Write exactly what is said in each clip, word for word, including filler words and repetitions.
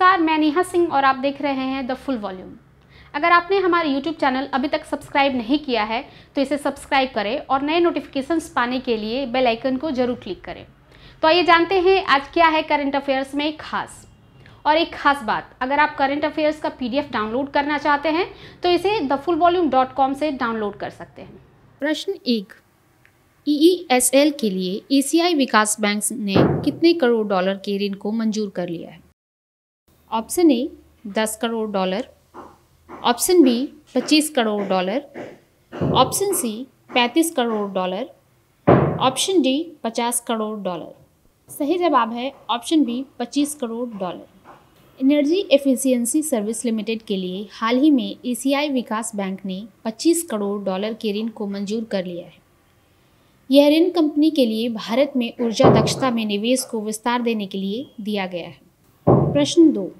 नमस्कार, मैं नेहा सिंह और आप देख रहे हैं द फुल वॉल्यूम। अगर आपने हमारे यूट्यूब चैनल अभी तक सब्सक्राइब नहीं किया है तो इसे सब्सक्राइब करें और नए नोटिफिकेशंस पाने के लिए बेल आइकन को जरूर क्लिक करें। तो आइए जानते हैं आज क्या है करंट अफेयर्स में खास। और एक खास बात, अगर आप करंट अफेयर्स का पीडीएफ डाउनलोड करना चाहते हैं तो इसे the full volume dot com से डाउनलोड कर सकते हैं। प्रश्न एक, ई ई एस एल के लिए एशियाई विकास बैंक ने कितने करोड़ डॉलर के ऋण को मंजूर कर लिया है? ऑप्शन ए दस करोड़ डॉलर, ऑप्शन बी पच्चीस करोड़ डॉलर, ऑप्शन सी पैंतीस करोड़ डॉलर, ऑप्शन डी पचास करोड़ डॉलर। सही जवाब है ऑप्शन बी पच्चीस crore dollar. Energy efficiency service limited के लिए हाल ही में एशियाई विकास बैंक ने पच्चीस करोड़ डॉलर के ऋण को मंजूर कर लिया है। यह ऋण कंपनी के लिए भारत में ऊर्जा दक्षता में निवेश को विस्तार देने के लिए दिया गया है। प्रश्न दो,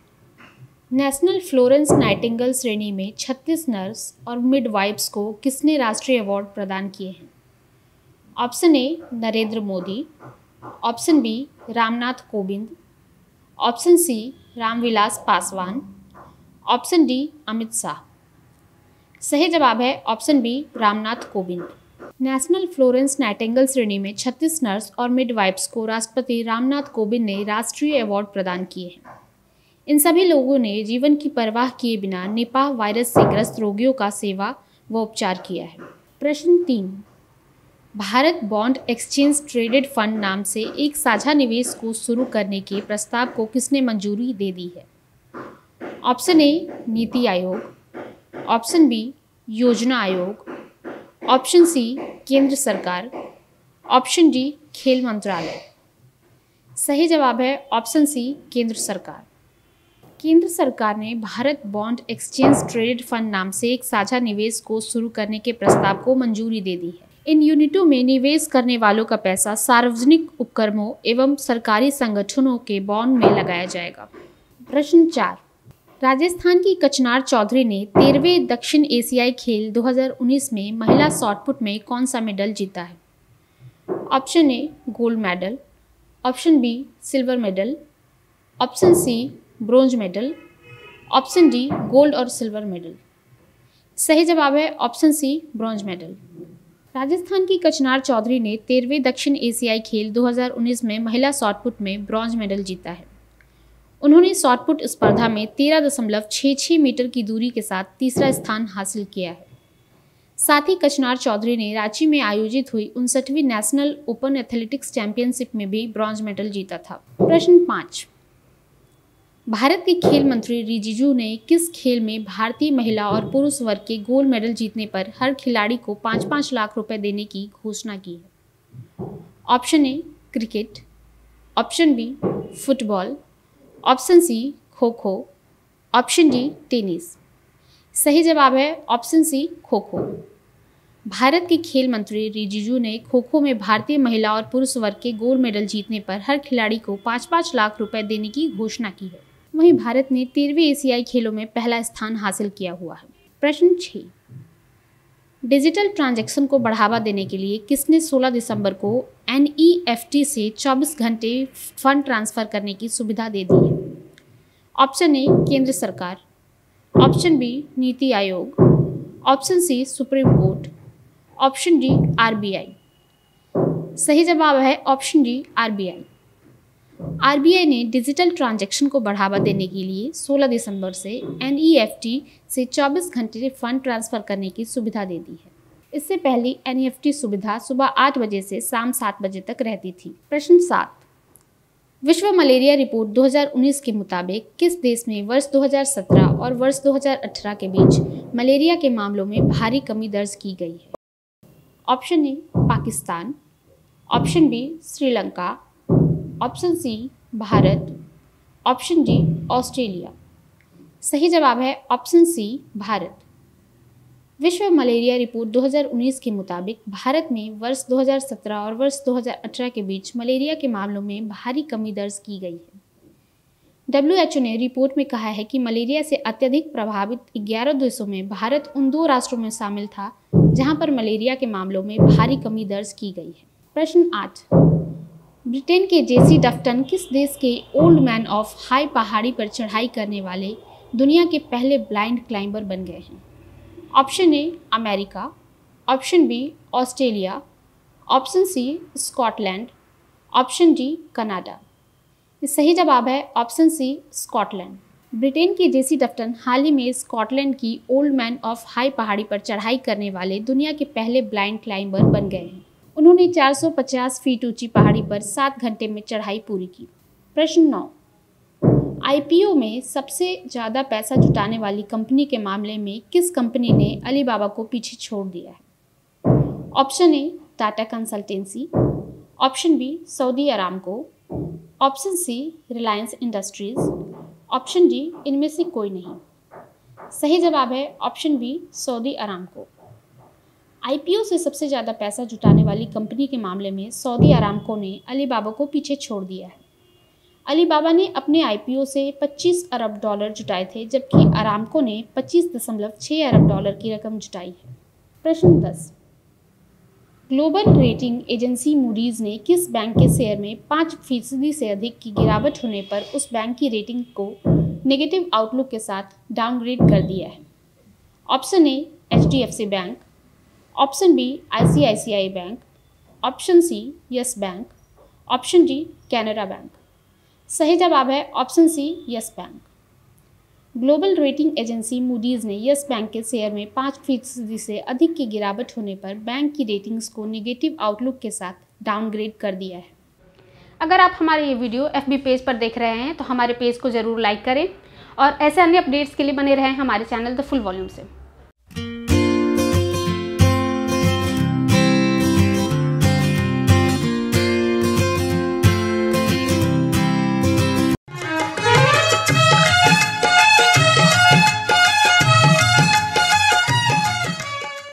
नेशनल फ्लोरेंस नाइटिंगेल श्रेणी में छत्तीस नर्स और मिडवाइफ्स को किसने राष्ट्रीय अवार्ड प्रदान किए हैं? Option A Narendra Modi, option B Ramnath Kovind, option C Ramvilas Paswan, option D Amit Shah. सही जवाब है option B Ramnath Kovind. National Florence Nightingale श्रेणी में छत्तीस नर्स और मिडवाइफ्स को राष्ट्रपति रामनाथ कोविंद ने राष्ट्रीय अवार्ड प्रदान किए हैं। इन सभी लोगों ने जीवन की परवाह किए बिना निपाह वायरस से ग्रस्त रोगियों का सेवा व उपचार किया है। प्रश्न तीन, Bharat bond exchange traded fund नाम से एक साझा निवेश को शुरू करने के प्रस्ताव को किसने मंजूरी दे दी है? ऑप्शन ए नीति आयोग, ऑप्शन बी योजना आयोग, ऑप्शन सी केंद्र सरकार, ऑप्शन डी खेल मंत्रालय। सही जवाब है ऑप्शन सी केंद्र सरकार। केंद्र सरकार ने Bharat bond exchange traded fund नाम से एक साझा निवेश को शुरू करने के प्रस्ताव को मंजूरी दे दी है। इन यूनिटों में निवेश करने वालों का पैसा सार्वजनिक उपक्रमों एवं सरकारी संगठनों के बॉन्ड में लगाया जाएगा। प्रश्न चार, राजस्थान की कचनार चौधरी ने तेरहवें दक्षिण एशियाई खेल दो हज़ार उन्नीस में महिला शॉटपुट में कौन सा मेडल जीता है? Option A gold medal, option B silver medal, option C bronze medal, option D gold और सिल्वर मेडल। सही जवाब है option C bronze medal. Rajasthan की कचनार चौधरी ने तेरहवें दक्षिण एशियाई खेल दो हज़ार उन्नीस में महिला शॉटपुट में ब्रॉन्ज मेडल जीता है। उन्होंने शॉटपुट स्पर्धा में तेरह दशमलव छः छः मीटर की दूरी के साथ तीसरा स्थान हासिल किया है। साथ ही कचनार चौधरी ने रांची में आयोजित हुई उनसठवीं नेशनल ओपन एथलेटिक्स चैंपियनशिप में भी ब्रॉन्ज मेडल जीता था। प्रश्न पाँच, भारत के खेल मंत्री रिजिजू ने किस खेल में भारतीय महिला और पुरुष वर्ग के गोल्ड मेडल जीतने पर हर खिलाड़ी को पाँच पाँच लाख रुपए देने की घोषणा की है? Option A cricket, option B football, option C kho kho, option D tennis. सही जवाब है ऑप्शन सी खो खो। भारत के खेल मंत्री रिजिजू ने खो खो में भारतीय महिला और पुरुष वर्ग के गोल्ड मेडल जीतने पर हर खिलाड़ी को पाँच पाँच लाख रुपए देने की घोषणा की है। वहीं भारत ने तेरहवें एशियाई खेलों में पहला स्थान हासिल किया हुआ है। प्रश्न छः, डिजिटल ट्रांजैक्शन को बढ़ावा देने के लिए किसने सोलह दिसंबर को एन ई एफ टी से चौबीस घंटे फंड ट्रांसफर करने की सुविधा दे दी है? ऑप्शन ए केंद्र सरकार, option B Niti Aayog, option C supreme court, option D R B I. सही जवाब है option D R B I. R B I ने डिजिटल ट्रांजैक्शन को बढ़ावा देने के लिए सोलह दिसंबर से एन ई एफ टी से चौबीस घंटे फंड ट्रांसफर करने की सुविधा दे दी है। इससे पहले एन ई एफ टी सुविधा सुबह आठ बजे से शाम सात बजे तक रहती थी। प्रश्न सात, विश्व मलेरिया रिपोर्ट दो हज़ार उन्नीस के मुताबिक किस देश में वर्ष दो हज़ार सत्रह और वर्ष दो हज़ार अठारह के बीच मलेरिया के मामलों में भारी कमी दर्ज की गई है? Option A Pakistan, option B Sri Lanka, option C Bharat, option D Australia. सही जवाब है ऑप्शन सी भारत। विश्व मलेरिया रिपोर्ट दो हज़ार उन्नीस के मुताबिक भारत में वर्ष दो हज़ार सत्रह और वर्ष दो हज़ार अठारह के बीच मलेरिया के मामलों में भारी कमी दर्ज की गई है। डब्ल्यू एच ओ ने रिपोर्ट में कहा है कि मलेरिया से अत्यधिक प्रभावित ग्यारह देशों में भारत उन दो राष्ट्रों में शामिल था जहां पर मलेरिया के मामलों में भारी कमी दर्ज की गई है। प्रश्न आठ, ब्रिटेन के जेसी डफ्टन किस देश के ओल्ड मैन ऑफ हाई पहाड़ी पर चढ़ाई करने वाले दुनिया के पहले ब्लाइंड क्लाइंबर बन गए हैं? Option A America, option B Australia, option C Scotland, option D Canada. सही जवाब है ऑप्शन सी स्कॉटलैंड। ब्रिटेन के जेसी डफ्टन हाल ही में स्कॉटलैंड की ओल्ड मैन ऑफ हाई पहाड़ी पर चढ़ाई करने वाले दुनिया के पहले ब्लाइंड क्लाइंबर बन गए हैं। उन्होंने चार सौ पचास फीट ऊंची पहाड़ी पर सात घंटे में चढ़ाई पूरी की। प्रश्न नौ, आईपीओ में सबसे ज़्यादा पैसा जुटाने वाली कंपनी के मामले में किस कंपनी ने अलीबाबा को पीछे छोड़ दिया है? Option A Tata Consultancy, option B Saudi Aramco, option C Reliance Industries, option D इनमें से कोई नहीं। सही जवाब है option B Saudi Aramco. IPO से सबसे ज़्यादा पैसा जुटाने वाली कंपनी के मामले में सऊदी अरामको ने अलीबाबा को पीछे छोड़ दिया है। अलीबाबा ने अपने आईपीओ से पच्चीस अरब डॉलर जुटाए थे, जबकि अरामको ने पच्चीस दशमलव छह अरब डॉलर की रकम जुटाई है। प्रश्न दस, ग्लोबल रेटिंग एजेंसी मूडीज़ ने किस बैंक के शेयर में पाँच फीसदी से अधिक की गिरावट होने पर उस बैंक की रेटिंग को नेगेटिव आउटलुक के साथ डाउनग्रेड कर दिया है? Option A H D F C bank, option B I C I C I bank, option C Yes bank, option D Canara bank. सही जवाब है option C Yes bank. Global rating agency Moody's ने Yes bank के share में पाँच फीसदी से अधिक की गिरावट होने पर बैंक की रेटिंग्स को नेगेटिव आउटलुक के साथ डाउनग्रेड कर दिया है। अगर आप हमारे ये वीडियो एफबी पेज पर देख रहे हैं तो हमारे पेज को ज़रूर लाइक करें और ऐसे अन्य अपडेट्स के लिए बने रहें हमारे चैनल द फुल वॉल्यूम से।